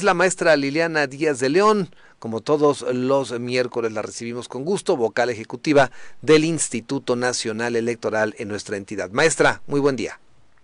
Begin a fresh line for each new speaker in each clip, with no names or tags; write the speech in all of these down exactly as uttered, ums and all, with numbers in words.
Es la maestra Liliana Díaz de León. Como todos los miércoles la recibimos con gusto, vocal ejecutiva del Instituto Nacional Electoral en nuestra entidad. Maestra, muy buen día.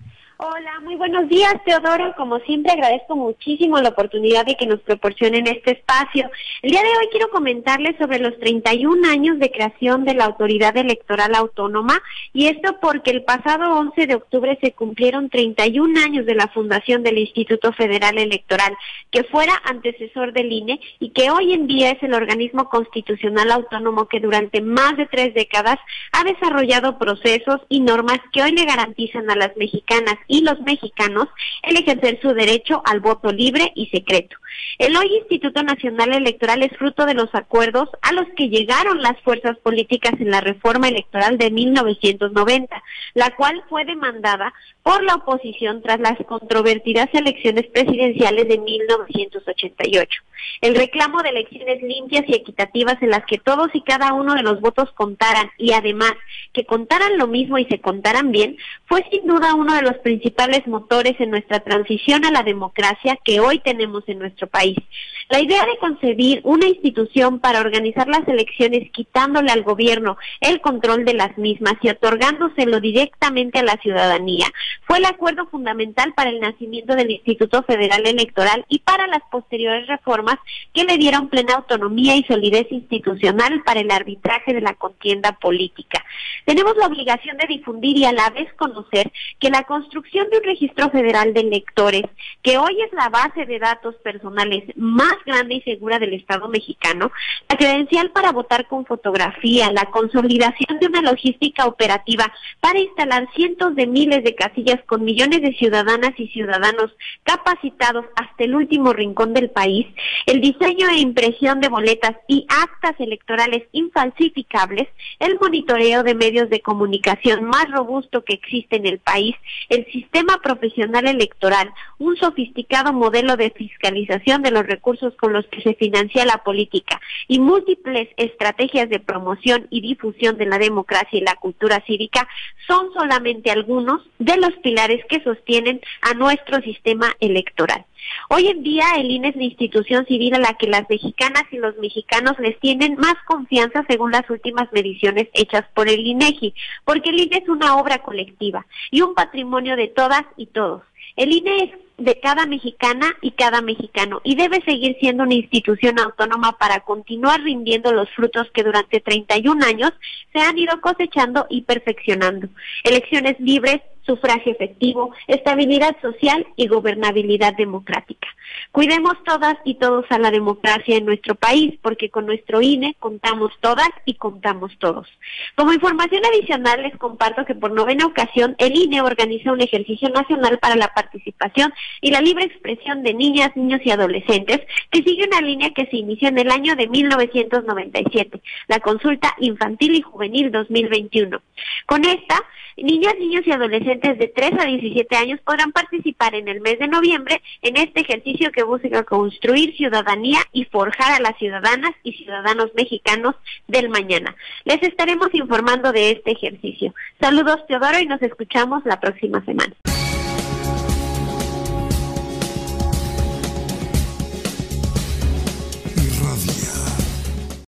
Hola, muy buenos días, Teodoro. Como siempre, agradezco muchísimo la oportunidad de que nos proporcionen este espacio. El día de hoy quiero comentarles sobre los treinta y un años de creación de la Autoridad Electoral Autónoma, y esto porque el pasado once de octubre se cumplieron treinta y un años de la fundación del Instituto Federal Electoral, que fuera antecesor del I N E y que hoy en día es el organismo constitucional autónomo que durante más de tres décadas ha desarrollado procesos y normas que hoy le garantizan a las mexicanas y los mexicanos el ejercer su derecho al voto libre y secreto. El hoy Instituto Nacional Electoral es fruto de los acuerdos a los que llegaron las fuerzas políticas en la reforma electoral de mil novecientos noventa, la cual fue demandada por la oposición tras las controvertidas elecciones presidenciales de mil novecientos ochenta y ocho. El reclamo de elecciones limpias y equitativas en las que todos y cada uno de los votos contaran, y además que contaran lo mismo y se contaran bien, fue sin duda uno de los principales motores en nuestra transición a la democracia que hoy tenemos en nuestro país. La idea de concebir una institución para organizar las elecciones quitándole al gobierno el control de las mismas y otorgándoselo directamente a la ciudadanía fue el acuerdo fundamental para el nacimiento del Instituto Federal Electoral y para las posteriores reformas que le dieron plena autonomía y solidez institucional para el arbitraje de la contienda política. Tenemos la obligación de difundir y a la vez conocer que la construcción de un registro federal de electores, que hoy es la base de datos personales más grande y segura del Estado mexicano, la credencial para votar con fotografía, la consolidación de una logística operativa para instalar cientos de miles de casillas con millones de ciudadanas y ciudadanos capacitados hasta el último rincón del país, el diseño e impresión de boletas y actas electorales infalsificables, el monitoreo de medios de comunicación más robusto que existe en el país, el sistema profesional electoral, un sofisticado modelo de fiscalización de los recursos con los que se financia la política y múltiples estrategias de promoción y difusión de la democracia y la cultura cívica son solamente algunos de los pilares que sostienen a nuestro sistema electoral. Hoy en día el I N E es la institución civil a la que las mexicanas y los mexicanos les tienen más confianza según las últimas mediciones hechas por el INEGI, porque el I N E es una obra colectiva y un patrimonio de todas y todos. El I N E es de cada mexicana y cada mexicano y debe seguir siendo una institución autónoma para continuar rindiendo los frutos que durante treinta y un años se han ido cosechando y perfeccionando. Elecciones libres, sufragio efectivo, estabilidad social y gobernabilidad democrática. Cuidemos todas y todos a la democracia en nuestro país, porque con nuestro I N E contamos todas y contamos todos. Como información adicional les comparto que por novena ocasión el I N E organiza un ejercicio nacional para la participación y la libre expresión de niñas, niños y adolescentes, que sigue una línea que se inició en el año de mil novecientos noventa y siete, la Consulta Infantil y Juvenil dos mil veintiuno. Con esta, niñas, niños y adolescentes de tres a diecisiete años podrán participar en el mes de noviembre en este ejercicio que busca construir ciudadanía y forjar a las ciudadanas y ciudadanos mexicanos del mañana. Les estaremos informando de este ejercicio. Saludos, Teodoro, y nos escuchamos la próxima semana.